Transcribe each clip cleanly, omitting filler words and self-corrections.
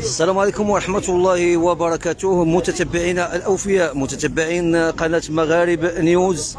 السلام عليكم ورحمة الله وبركاته. متتبعينا الأوفياء، متتبعين قناة مغارب نيوز،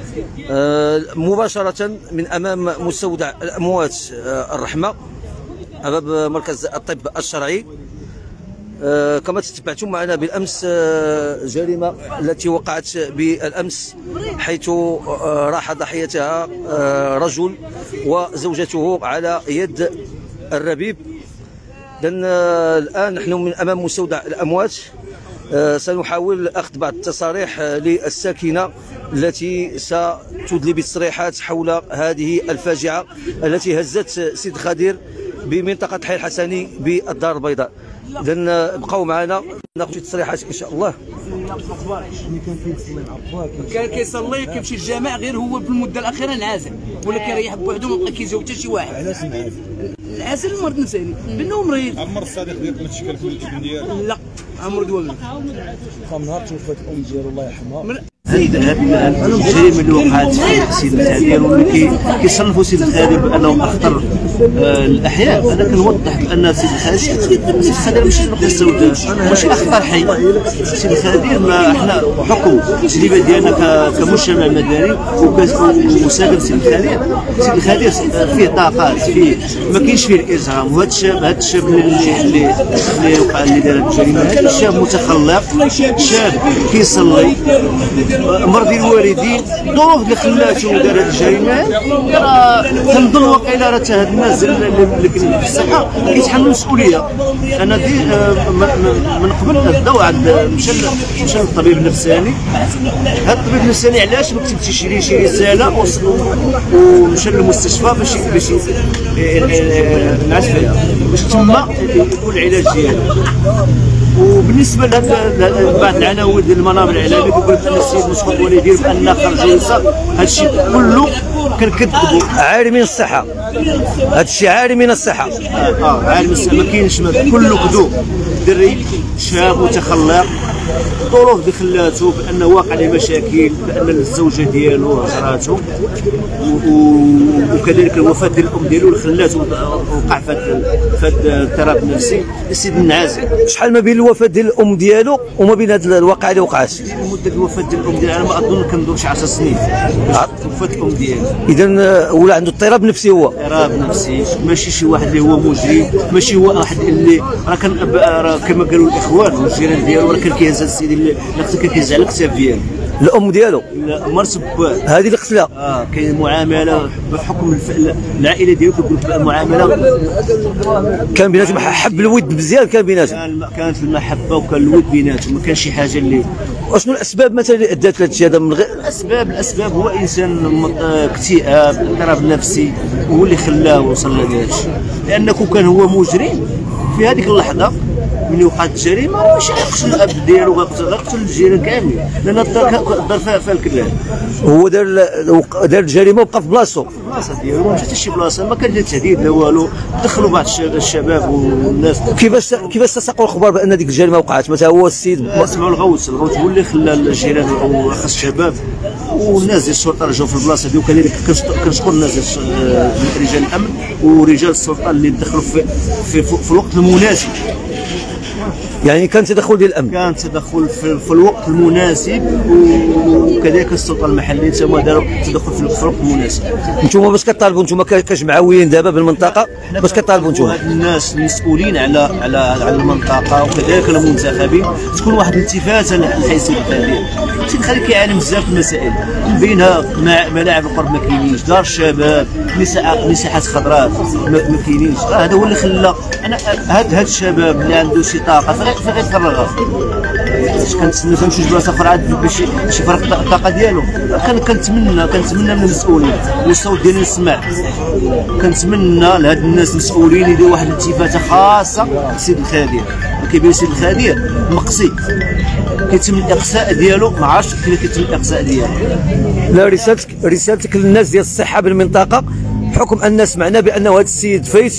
مباشرة من أمام مستودع الأموات الرحمة أمام مركز الطب الشرعي. كما تتبعتم معنا بالأمس جريمة التي وقعت بالأمس، حيث راح ضحيتها رجل وزوجته على يد الربيب. لأن الآن نحن من أمام مستودع الأموات، سنحاول أخذ بعض التصاريح للساكنة التي ستدلي بتصريحات حول هذه الفاجعة التي هزت سيد خدير بمنطقة حي الحسني بالدار البيضاء. إذن بقوا معنا ناخذ تصريحات إن شاء الله. كان كيصلي كيمشي الجامع، غير هو في المده الاخيره انعزل ولا كيريح بوحدو، ما بقى كيزوج حتى شي واحد. علاش انعزل؟ انعزل المرض النفساني بانه مريض. عمر الصديق ديالك ما تشكل في الابن ديالو؟ لا، عمر دوالنا. من نهار توفات الام ديالو الله يرحمها. هذه الجريمه اللي وقعت في سيد الخدير، واللي كيصنفوا سيد الخدير بانه اخطر الاحياء. انا كنوضح بان سيد الخدير ماشي نقطه سوداء، ماشي اخطر حي. سيد الخدير ما احنا بحكم التجربه ديالنا كمجتمع مدني وساكن سيد الخدير فيه طاقات، فيه ما كاينش فيه الاجرام. وهذا الشاب اللي وقع اللي دار الجريمه، هذا الشاب متخلق، شاب كيصلي، مرضي الوالدين. الظروف اللي خلاته دار هذه الجريمه راه كنظن واقيلا راه هاد الناس اللي في الصحه كيتحملوا المسؤوليه. انا دي من قبل داو عند مشى للطبيب النفساني. هذا الطبيب النفساني علاش ما كتبتيش ليه شي رساله ومشى للمستشفى باش نعس فيها باش تما يكون العلاج ديالو. وبالنسبه لبعض العناوين ديال المنابر الاعلاميه كيقول لك ان السيد مسعود والديه بان خرج يسار، هذا الشيء كله كنكذبوا. عاري من الصحه، هذا الشيء عاري من الصحه. عاري من الصحه، ما كاينش، كله كذوب. دري شاب متخلق، الظروف اللي خلاته بانه واقع عليه مشاكل، بان الزوجه ديالو هجراته، وكذلك الوفاه ديال الام ديالو اللي خلاته وقع في هذا الاضطراب النفسي. السيد منعزل. شحال ما بين الوفاه ديال الام ديالو وما بين هذا الواقعه اللي وقعت؟ مده الوفاه ديال الام ديالو على ما اظن كندور شي 10 سنين وفاه الام ديالو. اذا ولا عنده اضطراب نفسي هو؟ اضطراب نفسي، ماشي شي واحد اللي هو مجرم، ماشي هو واحد اللي راه كما قالوا الاخوان والجيران ديالو، راه كان كيهز السيد اللي كان كيهز على الكتاب ديالو. الام ديالو مرت بواه هذه اللي قتلها. كاين معامله بحكم العائله ديالو، كيقول لك المعامله كان بيناتهم حب الود مزيان، كان بيناتهم، كانت المحبه وكان الود بيناتهم، ما كانش شي حاجه اللي. وشنو الاسباب مثلا اللي ادت لهذا الشيء هذا؟ من غير الاسباب هو انسان اكتئاب، اضطراب نفسي، هو اللي خلاه وصل لهذا الشيء. لانه كون كان هو مجرم في هذيك اللحظه ملي وقعت الجريمه، ماشي غيقتل الاب ديالو، غيقتل الجيران كاملين، لان الدار فيها الكلام. هو دار الجريمه وبقى في بلاصتو، البلاصه ديالو ما مشات حتى شي بلاصه، ما كان لا تهديد لا والو. دخلوا بعض الشباب والناس. كيفاش تساقوا الخبر بان ديك الجريمه وقعت؟ مثلا هو السيد سمعوا الغوث هو اللي خلى الجيران واخا الشباب والناس ديال الشرطه رجعوا في البلاصه دي. وكذلك كنشكر الناس ديال رجال الامن ورجال الشرطه اللي دخلوا في الوقت المناسب. يعني كان تدخل ديال الامن، كان تدخل في الوقت المناسب، وكذلك السلطه المحليه تما داروا تدخل في الوقت المناسب. انتم باش كطالبوا، انتم كجمعويين دابا بالمنطقه باش كطالبوا انتم؟ هاد الناس المسؤولين على المنطقه وكذلك المنتخبين تكون واحد الالتفاته لحي سيد الخدير. سيد الخدير كيعاني بزاف المسائل، بينها ملاعب القرب ما كاينينش، دار الشباب، مساحات خضراء ما كاينينش. هذا هو اللي خلى هاد الشباب اللي عنده شي طاقه فغير يفرغها. كنتسنى فهم شي بلاصه اخرى عاد باش يفرغ الطاقه ديالو. كنتمنى من المسؤولين والصوت ديالي يسمع، كنتمنى لهاد الناس المسؤولين يديروا واحد الالتفاته خاصه لسيد الخدير. كيبان سيد الخدير مقصي، كيتم الاقصاء ديالو، ما عرفتش كيف كيتم الاقصاء ديالو. لا، رسالتك للناس ديال الصحه بالمنطقه، بحكم ان سمعنا بانه هذا السيد فايت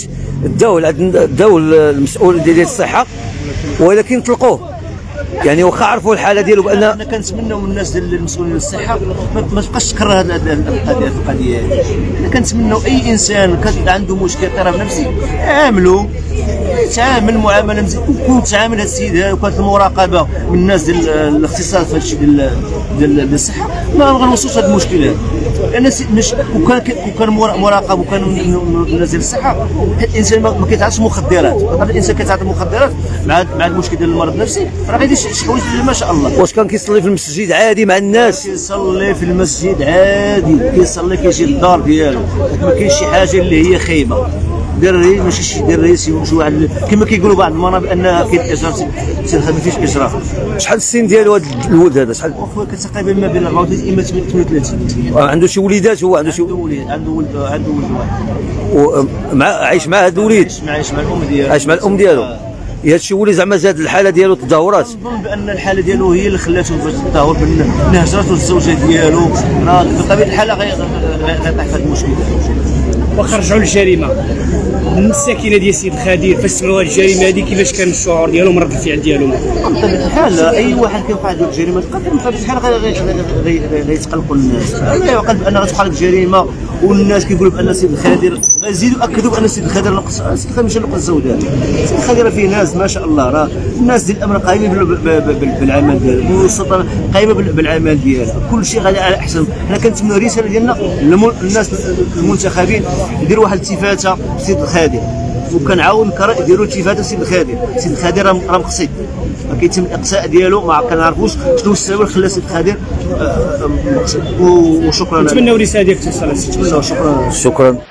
داو المسؤول ديال الصحه ولكن طلقوه. يعني واخا عرفوا الحاله ديالو بان انا كنتمنوا من الناس ديال المسؤولين الصحه ما تبقاش تكرر هذه القضيه. انا كنتمنوا اي انسان كان عنده مشكل اضطراب نفسي عاملوا يتعامل معامله مزيان، وكون تعامل هذا السيد هذا وكانت المراقبه من الناس ديال الاختصاص في هذا الشيء ديال الصحه ما غنوصلوش لهذا المشكل هذا. لان وكان مراقب وكان الناس ديال الصحه، الانسان ما كيتعاطاش مخدرات، الانسان كيتعاطى مخدرات مع المشكل ديال المرض النفسي راه غيدير شي حوايج ما شاء الله. واش كان كيصلي في المسجد عادي مع الناس؟ كيصلي في المسجد عادي، كيصلي كيجي للدار ديالو، ما كاينش شي حاجه اللي هي خايبه. دري ماشي شي دري شي واحد كما كيقولوا بعض المناطق بان كاين اجراف، سي الخدمه فيش اجراف. شحال السن ديالو هذا الولد هذا؟ شحال؟ تقريبا ما بين 34 اما 38. عنده شي وليدات؟ هو عنده وليد، عنده ولد واحد. عايش مع هذا الوليد؟ عايش مع الام ديالو. عايش مع الام ديالو. هذا الشيء هو اللي زعما زاد الحاله ديالو التدهورات؟ نظن بان الحاله ديالو هي اللي خلاته باش تدهور، بان هجرته الزوجه ديالو راه بطبيعه الحال غيطيح في هذا المشكل. وخرجوا للجريمه الساكنه ديال سيد خدير، فاش سمعوا الجريمه هذه كيفاش كان الشعور ديالهم، رد الفعل ديالهم؟ بطبيعه الحال اي واحد كيوقع له الجريمه بطبيعه الحال غيتقلقوا الناس. لا يعقل بان غتوقع لك جريمه والناس كيقولوا بان سيد الخدير، غيزيدوا ياكدوا بان سيد الخدير نقص، سيد الخدير ماشي نقص السوداء. سيد الخدير فيه ناس ما شاء الله، راه الناس ديال الامن قايمين بالعمل ديالهم، والسلطه قايمه بالعمل ديالها، كل شيء غادي على احسن. حنا كنتمنوا رساله ديالنا للناس المنتخبين يديروا واحد التفاته سيد الخدير، وكنعاون يديروا التفاته سيد الخدير. سيد الخدير راه مقصد، كيتم الاقصاء ديالو، ما كنعرفوش شنو السبب اللي خلى سيد الخدير مقصد. وشكرا. نتمنوا رساله ديالك توصل. شكرا.